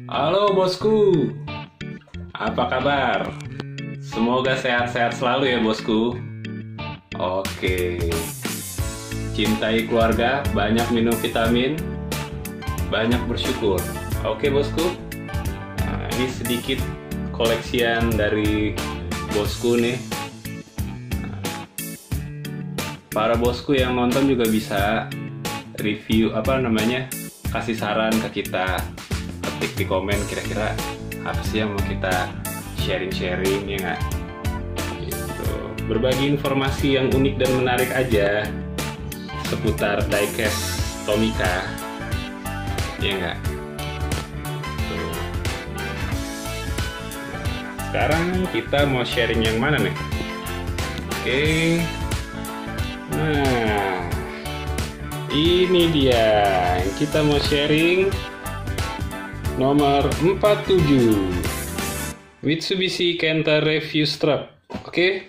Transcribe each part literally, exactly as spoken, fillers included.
Halo bosku, apa kabar? Semoga sehat-sehat selalu ya bosku. Oke, cintai keluarga, banyak minum vitamin, banyak bersyukur. Oke bosku, nah, ini sedikit koleksian dari bosku nih. Para bosku yang nonton juga bisa review apa namanya, kasih saran ke kita, ketik di komen kira-kira apa sih yang mau kita sharing-sharing ya nggak? Gitu. Berbagi informasi yang unik dan menarik aja seputar diecast Tomica, ya nggak? Tuh. Sekarang kita mau sharing yang mana nih? Oke. Nah, ini dia yang kita mau sharing, nomor empat puluh tujuh Mitsubishi Canter Review Strap. Oke.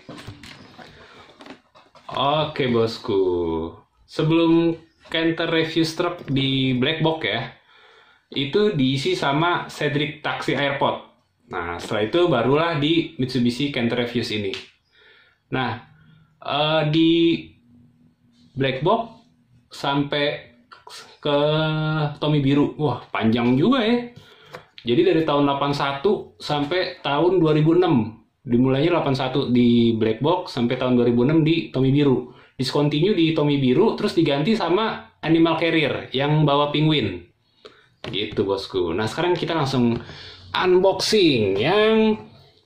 Oke bosku, sebelum Canter Review Strap di black box ya, itu diisi sama Cedric Taxi Airpod. Nah setelah itu barulah di Mitsubishi Canter Reviews ini. Nah uh, di black box sampai ke Tommy biru, wah panjang juga ya. Jadi dari tahun delapan puluh satu sampai tahun dua ribu enam. Dimulainya delapan puluh satu di black box sampai tahun dua ribu enam di Tommy biru. Discontinue di Tommy biru terus diganti sama Animal Carrier yang bawa penguin. Gitu bosku. Nah sekarang kita langsung unboxing yang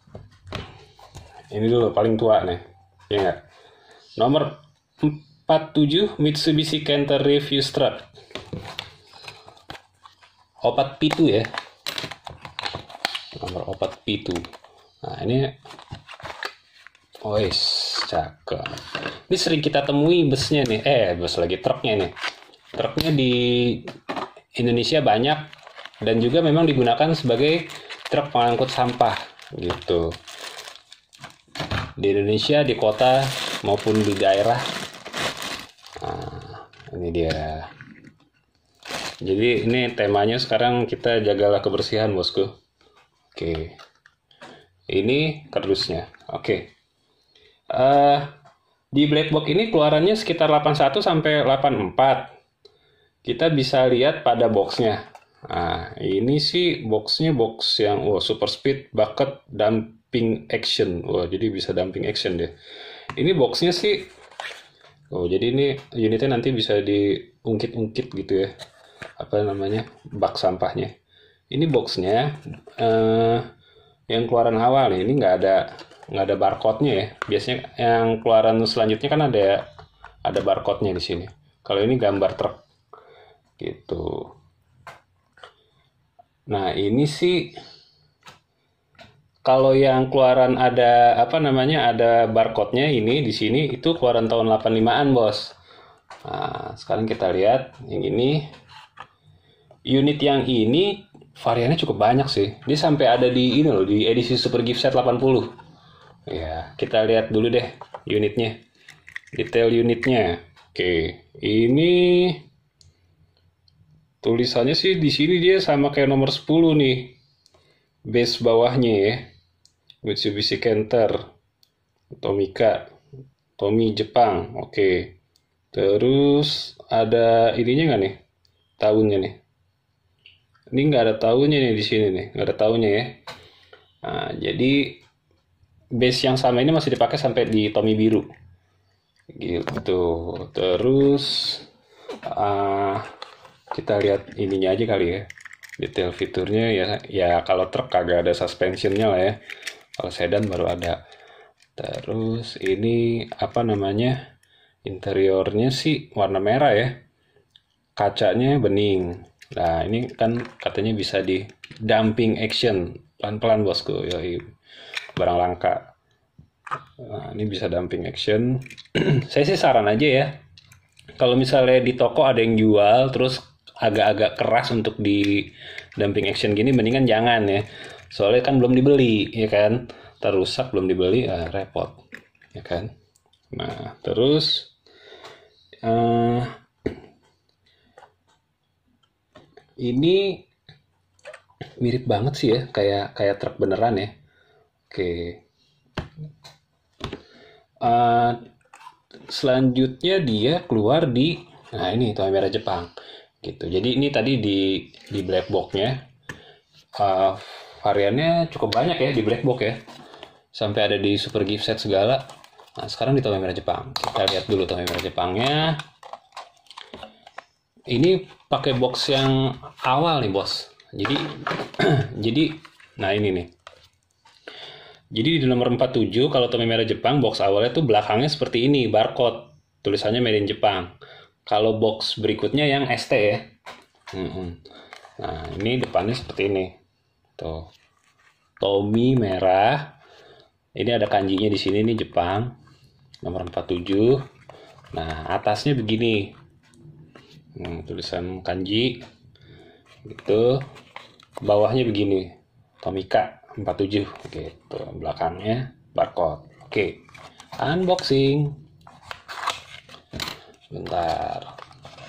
ini dulu, paling tua nih. Ya nggak? Nomor empat puluh tujuh Mitsubishi Canter Review Strap. Opat pitu ya. Nomor opat pitu. Nah ini, ois, cakep. Ini sering kita temui busnya nih, eh bus lagi truknya nih. Truknya di Indonesia banyak dan juga memang digunakan sebagai truk pengangkut sampah gitu. Di Indonesia, di kota maupun di daerah. Nah, ini dia. Jadi ini temanya sekarang kita jagalah kebersihan bosku. Oke, ini kardusnya. Oke, uh, di black box ini keluarannya sekitar delapan puluh satu sampai delapan puluh empat. Kita bisa lihat pada boxnya. Nah, ini sih boxnya box yang oh, super speed bucket dumping action. Wah, jadi bisa dumping action deh. Ini boxnya sih. Oh, jadi ini unitnya nanti bisa diungkit-ungkit gitu ya. Apa namanya? Bak sampahnya. Ini boxnya eh, yang keluaran awal nih, ini nggak ada nggak ada barcode-nya ya. Biasanya yang keluaran selanjutnya kan ada ada barcode-nya di sini. Kalau ini gambar truk gitu. Nah ini sih kalau yang keluaran ada apa namanya ada barcode-nya ini di sini itu keluaran tahun delapan puluh limaan bos. Nah sekarang kita lihat yang ini. Unit yang ini variannya cukup banyak sih. Dia sampai ada di ini loh, di edisi Super Gift Set delapan puluh. Ya, kita lihat dulu deh unitnya. Detail unitnya. Oke, ini tulisannya sih di sini dia sama kayak nomor sepuluh nih. Base bawahnya ya. Mitsubishi Canter Tomica, Tommy Jepang. Oke. Terus ada ininya nggak nih? Tahunnya nih. Ini nggak ada tahunnya nih di sini nih, nggak ada tahunnya ya. Nah, jadi base yang sama ini masih dipakai sampai di Tommy biru, gitu. Terus uh, kita lihat ininya aja kali ya, detail fiturnya ya. Ya kalau truk kagak ada suspensionnya lah ya. Kalau sedan baru ada. Terus ini apa namanya? Interiornya sih warna merah ya. Kacanya bening. Nah ini kan katanya bisa di dumping action, pelan-pelan bosku, yoi, barang langka. Nah ini bisa dumping action. Saya sih saran aja ya, kalau misalnya di toko ada yang jual terus agak-agak keras untuk di dumping action gini, mendingan jangan ya. Soalnya kan belum dibeli ya kan, terusak belum dibeli, ah, repot ya kan. Nah terus uh, ini mirip banget sih ya, kayak kayak truk beneran ya. Oke. Uh, selanjutnya dia keluar di, nah ini Tomy merah Jepang gitu. Jadi ini tadi di di black box-nya uh, variannya cukup banyak ya di black box ya, sampai ada di super gift set segala. Nah sekarang di Tomy merah Jepang, kita lihat dulu Tomy merah Jepangnya. Ini pakai box yang awal nih bos. Jadi jadi nah ini nih. Jadi di nomor empat puluh tujuh kalau Tomy merah Jepang box awalnya tuh belakangnya seperti ini, barcode, tulisannya Made in Jepang. Kalau box berikutnya yang S T ya. Hmm. Nah, ini depannya seperti ini. Tuh. Tomy merah. Ini ada kanjinya di sini nih Jepang. Nomor empat puluh tujuh. Nah, atasnya begini. Hmm, tulisan kanji. Gitu. Bawahnya begini. Tomika empat puluh tujuh gitu, belakangnya barcode. Oke, unboxing bentar.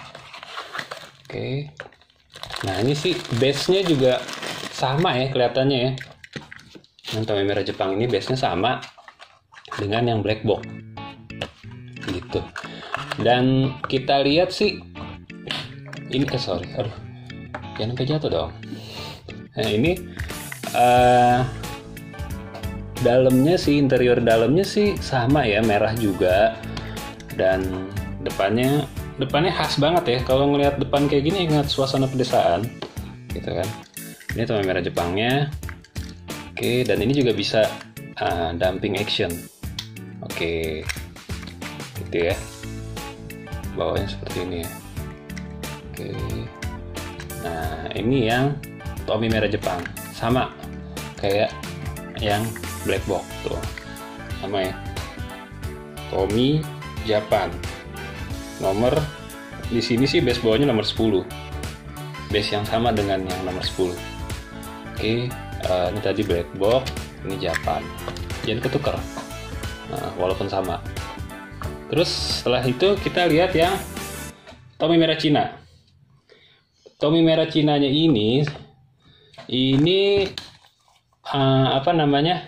Oke, nah ini sih base-nya juga sama ya kelihatannya ya. Yang Tomy merah Jepang ini base-nya sama dengan yang black box gitu. Dan kita lihat sih ini eh sorry aduh jangan sampai jatuh dong. Nah ini Uh, dalamnya sih, interior dalamnya sih sama ya, merah juga. Dan depannya depannya khas banget ya. Kalau ngelihat depan kayak gini ingat suasana pedesaan gitu kan. Ini Tomy merah Jepangnya. Oke, dan ini juga bisa uh, dumping action. Oke, gitu ya. Bawahnya seperti ini ya. Oke, nah ini yang Tomy merah Jepang, sama kayak yang black box tuh, sama ya. Tomy Japan. Nomor di sini sih base bawahnya nomor sepuluh. Base yang sama dengan yang nomor sepuluh. Oke, uh, ini tadi black box, ini Japan. Jangan ketukar. Nah, walaupun sama. Terus setelah itu kita lihat yang Tomy merah Cina. Tomy merah Cinanya ini ini Uh, apa namanya,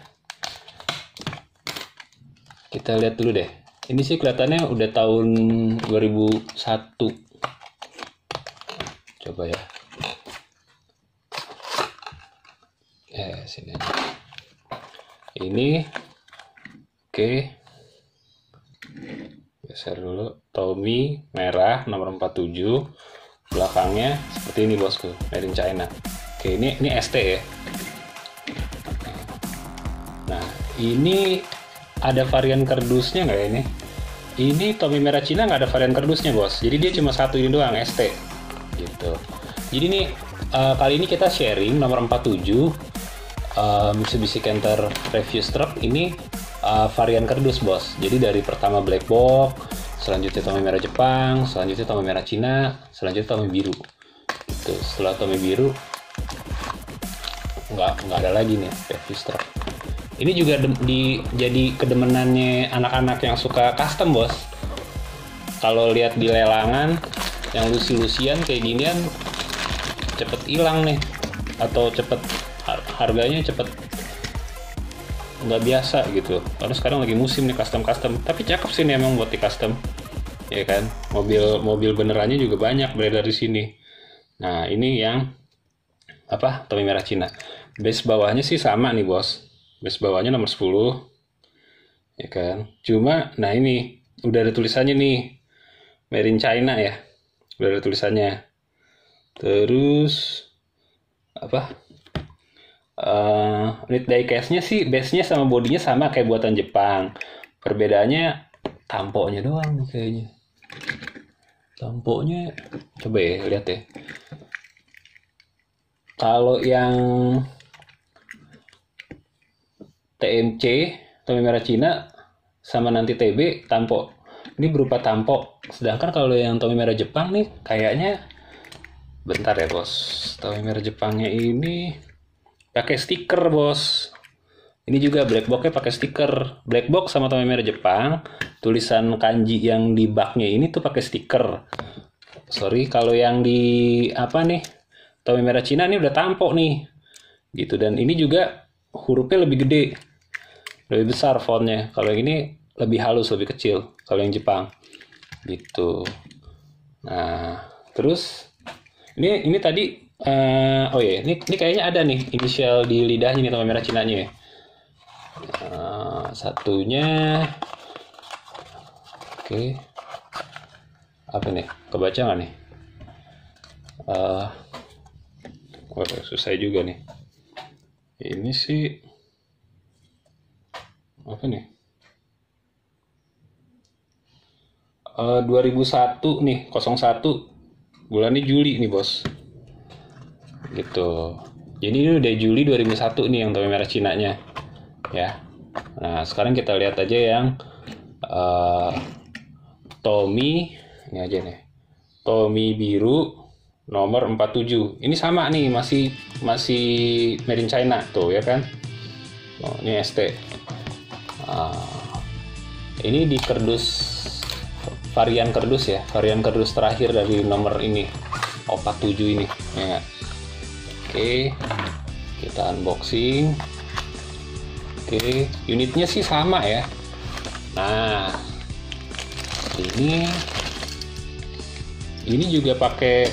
kita lihat dulu deh. Ini sih kelihatannya udah tahun dua ribu satu. Coba ya. Eh, sini aja. Ini oke. Okay. Geser dulu. Tomy merah nomor empat puluh tujuh. Belakangnya seperti ini bosku, Made in China. Oke, okay, ini ini S T ya. Ini ada varian kardusnya nggak ini? Ini Tomy merah Cina nggak ada varian kardusnya bos. Jadi dia cuma satu ini doang, S T gitu. Jadi nih uh, kali ini kita sharing nomor empat puluh tujuh uh, Mitsubishi Canter Refuse Truck ini uh, varian kardus bos. Jadi dari pertama black box, selanjutnya Tomy merah Jepang, selanjutnya Tomy merah Cina, selanjutnya Tomy biru. Gitu. Setelah Tomy biru nggak nggak ada lagi nih refuse truck. Ini juga di, jadi kedemenannya anak-anak yang suka custom bos. Kalau lihat di lelangan yang lusi-lusian kayak ginian cepet hilang nih, atau cepet harganya cepet nggak biasa gitu. Karena sekarang lagi musim nih custom-custom. Tapi cakep sih nih emang buat di custom, ya kan. Mobil mobil benerannya juga banyak beredar di sini. Nah ini yang apa, Tomy merah Cina. Base bawahnya sih sama nih bos. Base bawahnya nomor sepuluh, ya kan. Cuma, nah ini udah ada tulisannya nih, Made in China ya, udah ada tulisannya. Terus apa? Uh, unit diecast-nya sih, base-nya sama bodinya sama kayak buatan Jepang. Perbedaannya tampoknya doang nih kayaknya. Tampoknya, coba ya lihat ya. Kalau yang T M C, Tomy merah Cina, sama nanti T B, tampok. Ini berupa tampok. Sedangkan kalau yang Tomy merah Jepang nih, kayaknya, bentar ya bos. Tomy merah Jepangnya ini pakai stiker bos. Ini juga black box-nya pakai stiker. Black box sama Tomy merah Jepang, tulisan kanji yang di baknya ini tuh pakai stiker. Sorry, kalau yang di apa nih, Tomy merah Cina ini udah tampok nih. gitu. Dan ini juga hurufnya lebih gede, lebih besar fontnya. Kalau yang ini lebih halus, lebih kecil kalau yang Jepang gitu. Nah terus ini ini tadi uh, oh ya, ini ini kayaknya ada nih inisial di lidahnya nih, tomi merah Cinanya ya. Uh, satunya oke, okay. Apa nih, kebaca nggak nih? Uh, oh, susah juga nih. Ini sih apa nih? Uh, dua ribu satu nih, nol satu, bulannya Juli nih bos gitu. Jadi ini udah Juli dua ribu satu nih yang tomi merah Cinanya ya. Nah sekarang kita lihat aja yang uh, tomi ini aja nih, tomi biru nomor empat puluh tujuh. Ini sama nih, masih masih made in China tuh ya kan. Oh, ini S T. Uh, ini di kardus, varian kardus ya, varian kardus terakhir dari nomor ini, empat puluh tujuh ini ya. Oke, kita unboxing. Oke, unitnya sih sama ya. Nah ini ini juga pakai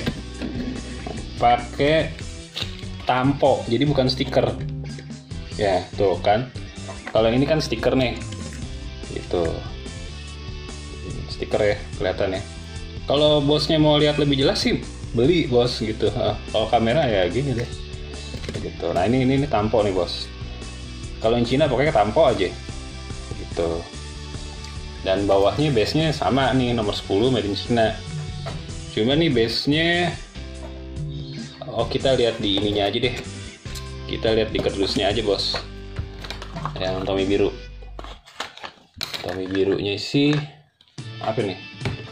pakai tampo, jadi bukan stiker ya. Tuh kan, kalau ini kan stiker nih gitu, stiker ya kelihatan ya. Kalau bosnya mau lihat lebih jelas sih beli bos gitu. Kalau kamera ya gini deh gitu. Nah ini ini, ini tampo nih bos. Kalau yang Cina pokoknya tampo aja gitu. Dan bawahnya base-nya sama nih, nomor sepuluh made in China. Cuma nih base-nya, oh kita lihat di ininya aja deh. Kita lihat di kardusnya aja bos. Yang tomi biru. Tomi birunya sih apa nih?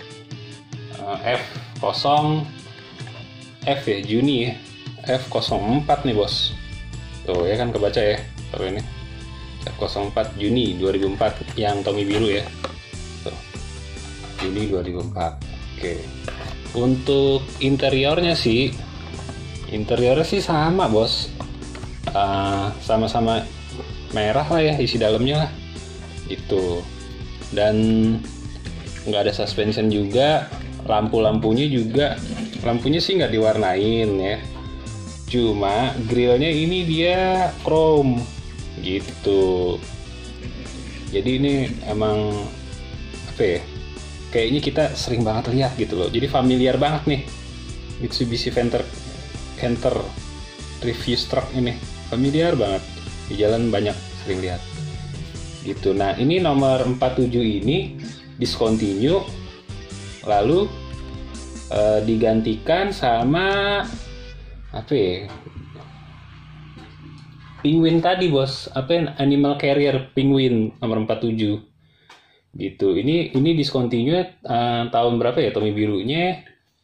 F nol F ya, Juni ya. F nol empat nih bos. Tuh ya kan kebaca ya kalau ini. F nol empat Juni dua ribu empat yang tomi biru ya. Tuh. Juni dua ribu empat. Oke. Untuk interiornya sih, interiornya sih sama bos. Uh, sama-sama merah lah ya isi dalamnya lah. Itu. Dan nggak ada suspension juga. Lampu-lampunya juga, lampunya sih nggak diwarnain ya. Cuma grillnya ini dia chrome gitu. Jadi ini emang apa ya, kayaknya kita sering banget lihat gitu loh. Jadi familiar banget nih Mitsubishi Panther Panther refuse truck ini, familiar banget, di jalan banyak sering lihat gitu. Nah ini nomor empat puluh tujuh ini discontinue, lalu uh, digantikan sama apa ya, penguin tadi bos, apa ya, animal carrier penguin nomor empat puluh tujuh gitu. Ini ini discontinue uh, tahun berapa ya tomi birunya?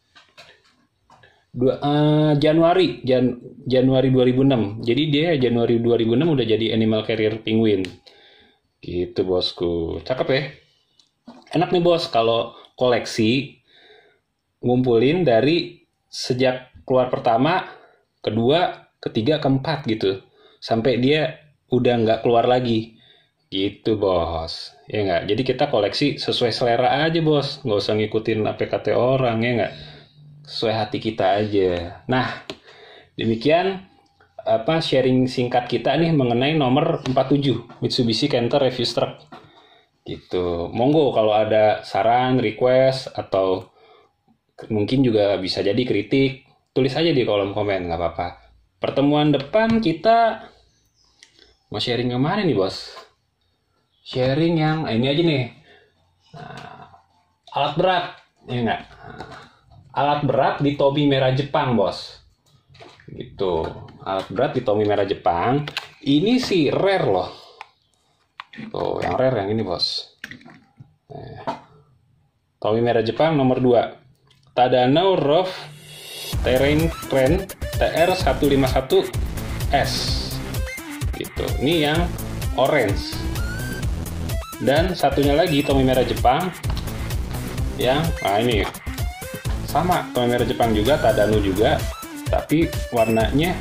Dua, uh, Januari Jan, Januari dua ribu enam. Jadi dia Januari dua ribu enam udah jadi animal carrier penguin gitu bosku. Cakep ya, enak nih bos kalau koleksi, ngumpulin dari sejak keluar pertama, kedua, ketiga, keempat gitu, sampai dia udah nggak keluar lagi gitu bos ya nggak. Jadi kita koleksi sesuai selera aja bos, nggak usah ngikutin A P K T orang ya nggak, sesuai hati kita aja. Nah demikian apa sharing singkat kita nih mengenai nomor empat puluh tujuh Mitsubishi Panther refuse truck gitu. Monggo kalau ada saran, request, atau mungkin juga bisa jadi kritik, tulis aja di kolom komen, nggak apa-apa. Pertemuan depan kita mau sharing yang mana nih bos? Sharing yang ini aja nih, nah, alat berat ya nggak? Alat berat di tomi merah Jepang bos gitu. Alat berat di tomi merah Jepang ini sih rare loh. Tuh, yang rare yang ini bos. Nah, tomi merah Jepang nomor dua, Tadano Rough Terrain Trend T R seratus lima puluh satu S gitu. Ini yang orange. Dan satunya lagi tomi merah Jepang yang nah ini sama tomi merah Jepang juga, Tadano juga, tapi warnanya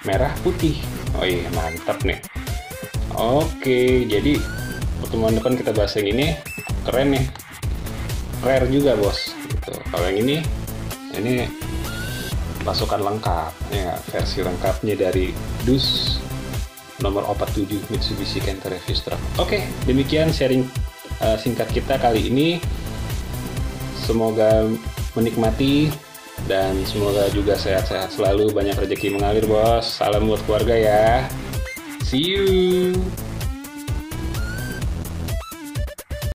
merah putih. Oh iya, mantap nih. Oke, jadi pertemuan depan kita bahas yang ini, keren nih, rare juga bos. Gitu. Kalau yang ini, ini pasukan lengkap, ya versi lengkapnya dari dus nomor empat puluh tujuh Mitsubishi Canter Refuse Truck. Oke, demikian sharing uh, singkat kita kali ini. Semoga menikmati dan semoga juga sehat-sehat selalu, banyak rezeki mengalir bos. Salam buat keluarga ya. See you.